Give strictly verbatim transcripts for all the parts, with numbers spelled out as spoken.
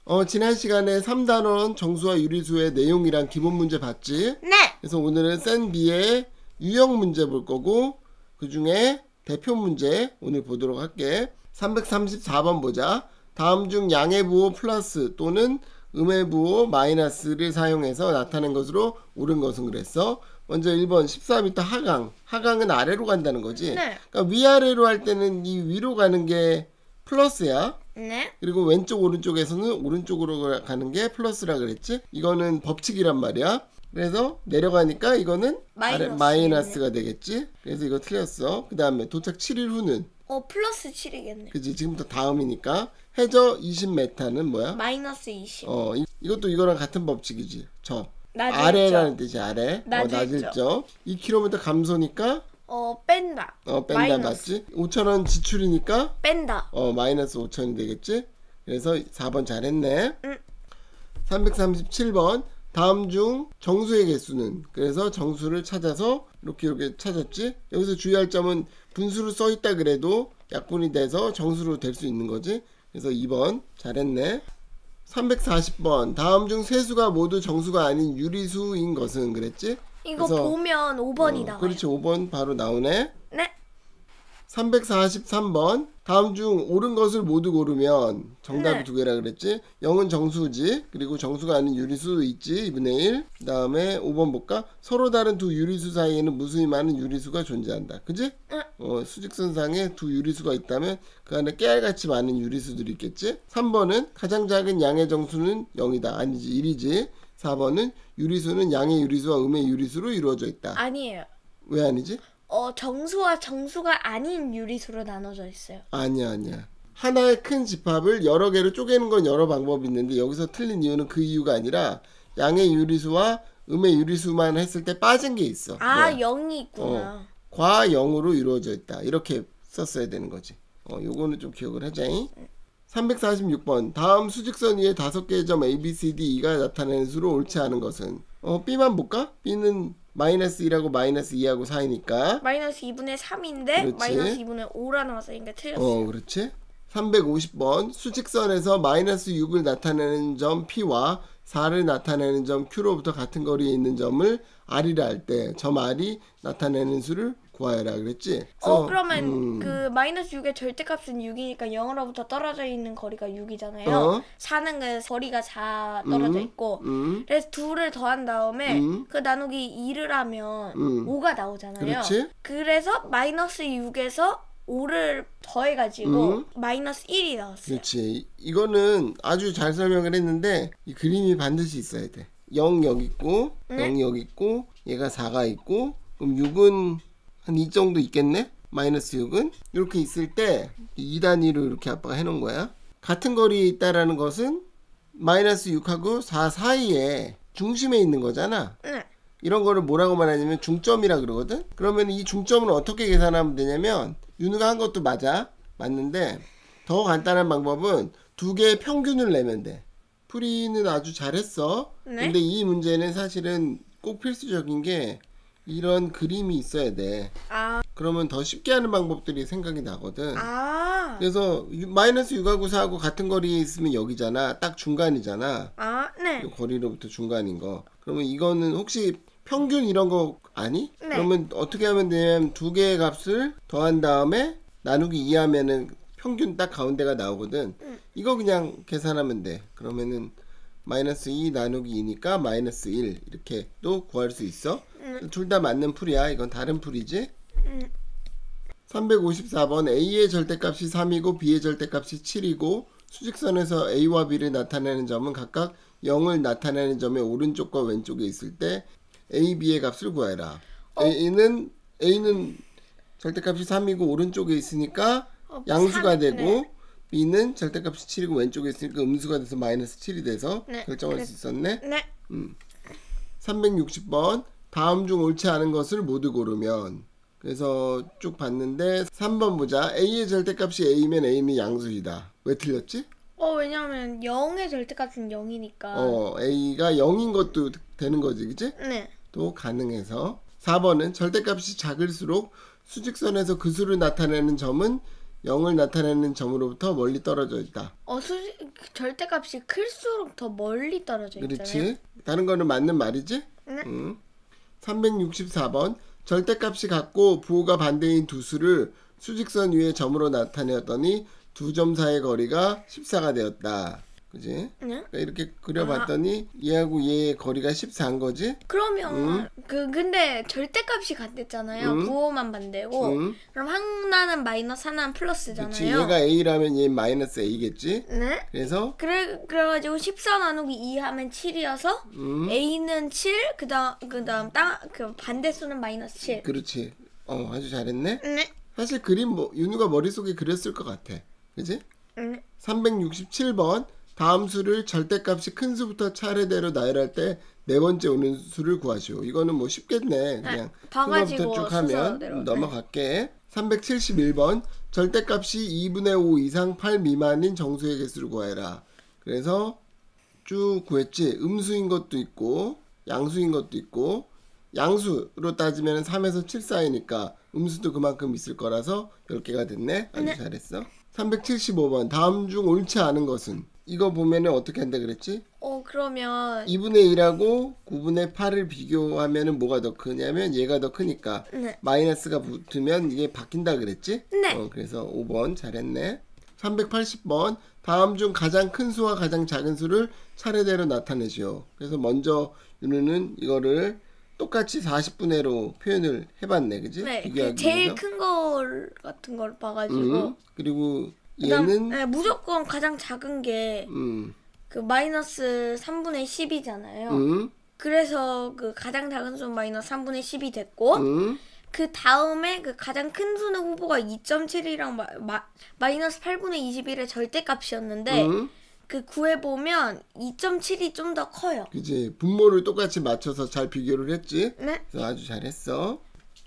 어, 지난 시간에 삼 단원 정수와 유리수의 내용이랑 기본 문제 봤지? 네. 그래서 오늘은 센 B의 유형 문제 볼 거고, 그 중에 대표 문제 오늘 보도록 할게. 삼백삼십사 번 보자. 다음 중 양의 부호 플러스 또는 음의 부호 마이너스를 사용해서 나타낸 것으로 옳은 것은 그랬어. 먼저 일 번 십사 미터 하강. 하강은 아래로 간다는 거지. 네. 그러니까 위아래로 할 때는 이 위로 가는 게 플러스야. 네. 그리고 왼쪽 오른쪽에서는 오른쪽으로 가는 게 플러스라 그랬지. 이거는 법칙이란 말이야. 그래서 내려가니까 이거는 아래, 마이너스. 마이너스가 되겠지. 그래서 이거 틀렸어. 그 다음에 도착 칠 일 후는 어 플러스 칠이겠네. 그지. 지금부터 다음이니까 해저 이십 미터는 뭐야? 마이너스 이십. 어 이, 이것도 이거랑 같은 법칙이지. 저 낮을 아래라는 뜻이 아래. 낮을 어, 낮을 적. 적. 이 킬로미터 감소니까 어 뺀다. 어 뺀다 마이너스. 맞지? 오천 원 지출이니까 뺀다. 어 마이너스 오천이 되겠지? 그래서 사 번 잘했네. 응. 삼백삼십칠 번 다음 중 정수의 개수는, 그래서 정수를 찾아서 이렇게 이렇게 찾았지. 여기서 주의할 점은 분수로 써있다 그래도 약분이 돼서 정수로 될 수 있는 거지. 그래서 이 번 잘했네. 삼백사십 번 다음 중 세수가 모두 정수가 아닌 유리수인 것은 그랬지. 이거 그래서, 보면 오 번이 어, 나와요. 그렇지. 오 번 바로 나오네. 네. 삼백사십삼 번 다음 중 옳은 것을 모두 고르면 정답이 네. 두 개라 그랬지. 영은 정수지. 그리고 정수가 아닌 유리수 있지. 이분의 일. 그 다음에 오 번 볼까? 서로 다른 두 유리수 사이에는 무수히 많은 유리수가 존재한다. 그지? 응. 어, 수직선상에 두 유리수가 있다면 그 안에 깨알같이 많은 유리수들이 있겠지. 삼 번은 가장 작은 양의 정수는 영이다. 아니지, 일이지. 사 번은 유리수는 양의 유리수와 음의 유리수로 이루어져 있다. 아니에요. 왜 아니지? 어 정수와 정수가 아닌 유리수로 나눠져 있어요. 아니야 아니야. 하나의 큰 집합을 여러 개로 쪼개는 건 여러 방법이 있는데 여기서 틀린 이유는 그 이유가 아니라 양의 유리수와 음의 유리수만 했을 때 빠진 게 있어. 아 뭐야? 영이 있구나. 어, 과 영으로 이루어져 있다. 이렇게 썼어야 되는 거지. 어, 요거는 좀 기억을 하자잉. 삼백사십육 번 다음 수직선 위에 다섯 개의 점 A, B, C, D, E가 나타내는 수로 옳지 않은 것은, 어, B만 볼까? B는 마이너스 일하고 마이너스 이하고 사이니까. 마이너스 이분의 삼인데 그렇지. 마이너스 이분의 오라 나왔으니까 틀렸어요. 어, 그렇지. 삼백오십 번 수직선에서 마이너스 육을 나타내는 점 P와 사를 나타내는 점 Q로부터 같은 거리에 있는 점을 R이라 할 때 점 R이 나타내는 수를 구하여라 그랬지. 어 그래서, 그러면 음, 그 마이너스 육의 절대값은 육이니까 영으로부터 떨어져 있는 거리가 육이잖아요. 어? 사는 그 거리가 사 떨어져 음, 있고 음, 그래서 둘을 더한 다음에 음. 그 나누기 이를 하면 음. 오가 나오잖아요. 그렇지. 그래서 마이너스 육에서 오를 더해가지고 음. 마이너스 일이 나왔어요. 그렇지. 이거는 아주 잘 설명을 했는데 이 그림이 반드시 있어야 돼. 영 여기 있고 네. 영 여기 있고 얘가 사가 있고 그럼 육은 한 이 정도 있겠네? 마이너스 육은 이렇게 있을 때 이 단위로 이렇게 아빠가 해놓은 거야. 같은 거리에 있다라는 것은 마이너스 육하고 사 사이에 중심에 있는 거잖아. 네. 이런 거를 뭐라고 말하냐면 중점이라 그러거든. 그러면 이 중점을 어떻게 계산하면 되냐면 윤우가 한 것도 맞아. 맞는데 더 간단한 방법은 두 개의 평균을 내면 돼. 풀이는 아주 잘했어. 네. 근데 이 문제는 사실은 꼭 필수적인 게 이런 그림이 있어야 돼. 아, 그러면 더 쉽게 하는 방법들이 생각이 나거든. 아, 그래서 유- 마이너스 육하고 사하고 같은 거리에 있으면 여기잖아. 딱 중간이잖아. 아, 네. 이 거리로부터 중간인 거. 그러면 이거는 혹시 평균 이런 거 아니? 네. 그러면 어떻게 하면 되냐면 두 개의 값을 더한 다음에 나누기 이 하면은 평균 딱 가운데가 나오거든. 응. 이거 그냥 계산하면 돼. 그러면은 마이너스 이 나누기 이니까 마이너스 일 이렇게 또 구할 수 있어. 응. 둘 다 맞는 풀이야. 이건 다른 풀이지. 응. 삼백오십사 번 A의 절대값이 삼이고 B의 절대값이 칠이고 수직선에서 A와 B를 나타내는 점은 각각 영을 나타내는 점의 오른쪽과 왼쪽에 있을 때 A, B의 값을 구해라. 어? A는 A는 절대값이 삼이고 오른쪽에 있으니까 어, 양수가 삼, 되고 네. B는 절대값이 칠이고 왼쪽에 있으니까 음수가 돼서 마이너스 칠이 돼서 네, 결정할 그래. 수 있었네. 네. 삼백육십 번 다음 중 옳지 않은 것을 모두 고르면, 그래서 쭉 봤는데 삼 번 보자. A의 절대값이 A면 A는 양수이다. 왜 틀렸지? 어 왜냐면 영의 절대값은 영이니까. 어 A가 영인 것도 되는 거지, 그치? 네. 또 가능해서. 사 번은 절대값이 작을수록 수직선에서 그 수를 나타내는 점은 영을 나타내는 점으로부터 멀리 떨어져 있다. 어, 수직 절대값이 클수록 더 멀리 떨어져 있잖아요. 그렇지. 다른 거는 맞는 말이지? 네. 응. 삼백육십사 번 절대값이 같고 부호가 반대인 두 수를 수직선 위의 점으로 나타내었더니 두 점 사이의 거리가 십사가 되었다. 그지? 네? 그러니까 이렇게 그려봤더니 얘하고 얘의 거리가 십사인 거지? 그러면 응. 그 근데 절대값이 같댔잖아요. 응. 부호만 반대고. 응. 그럼 하나는 마이너스 하나는 플러스잖아요. 그치. 얘가 A라면 얘 마이너스 A겠지? 네? 그래서 그래 그래가지고 십사 나누기 이 하면 칠이어서 음. A는 칠, 그다음 그다음 땅그 반대 수는 마이너스 칠. 그렇지. 어 아주 잘했네. 네. 사실 그림 뭐 윤우가 머릿속에 그렸을 것 같아. 그지? 네. 삼백육십칠 번 다음 수를 절대값이 큰 수부터 차례대로 나열할 때 네 번째 오는 수를 구하시오. 이거는 뭐 쉽겠네. 그냥 큰 봐가지고 거부터 쭉 하면 순서대로. 넘어갈게. 삼백칠십일 번 절대값이 이분의 오 이상 팔 미만인 정수의 개수를 구하여라. 그래서 쭉 구했지. 음수인 것도 있고 양수인 것도 있고 양수로 따지면 삼에서 칠 사이니까 음수도 그만큼 있을 거라서 열 개가 됐네. 아주 네. 잘했어. 삼백칠십오 번 다음 중 옳지 않은 것은 이거 보면은 어떻게 한다 그랬지? 어 그러면 이분의 일하고 구분의 팔을 비교하면은 뭐가 더 크냐면 얘가 더 크니까 네. 마이너스가 붙으면 이게 바뀐다 그랬지? 네. 어, 그래서 오 번 잘했네. 삼백팔십 번 다음 중 가장 큰 수와 가장 작은 수를 차례대로 나타내시오. 그래서 먼저 윤우는 이거를 똑같이 사십분의로 표현을 해봤네, 그지? 네. 그 비교하기 제일 위해서. 큰 걸 같은 걸 봐가지고. 음, 그리고 그다음, 얘는 네, 무조건 가장 작은 게 음, 그 마이너스 삼분의 십이잖아요. 음, 그래서 그 가장 작은 수는 마이너스 삼분의 십이 됐고 음, 그 다음에 그 가장 큰 수는 후보가 이 점 칠이랑 마, 마, 마이너스 팔분의 이십일의 절대값이었는데 음. 그 구해보면 이 점 칠이 좀 더 커요. 그지? 분모를 똑같이 맞춰서 잘 비교를 했지? 네? 그래서 아주 잘했어.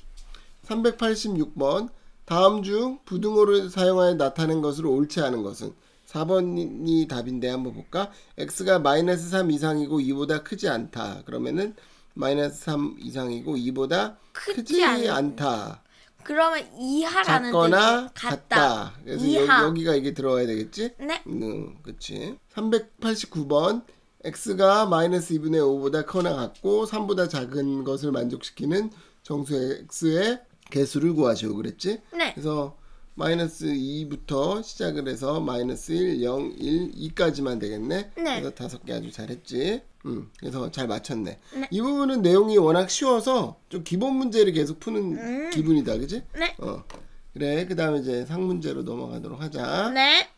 삼백팔십육 번 다음 중 부등호를 사용하여 나타낸 것으로 옳지 않은 것은 사 번이 답인데 한번 볼까? x가 마이너스 삼 이상이고 이보다 크지 않다. 그러면은 마이너스 삼 이상이고 이보다 크지 크지 않- 않다. 그러면 이하라는 작거나 뜻이 같다. 같다. 그래서 이하. 여, 여기가 이게 들어가야 되겠지? 네? 음, 그치. 삼백팔십구 번 x가 마이너스 이분의 오보다 크거나 같고 삼보다 작은 것을 만족시키는 정수 x의 개수를 구하시오. 그랬지? 네. 그래서 마이너스 이부터 시작을 해서 마이너스 일, 영, 일, 이까지만 되겠네. 네. 그래서 다섯 개 아주 잘했지. 음, 그래서 잘 맞췄네. 네. 이 부분은 내용이 워낙 쉬워서 좀 기본 문제를 계속 푸는 음. 기분이다, 그지? 네. 어. 그래, 그 다음에 이제 상문제로 넘어가도록 하자. 네.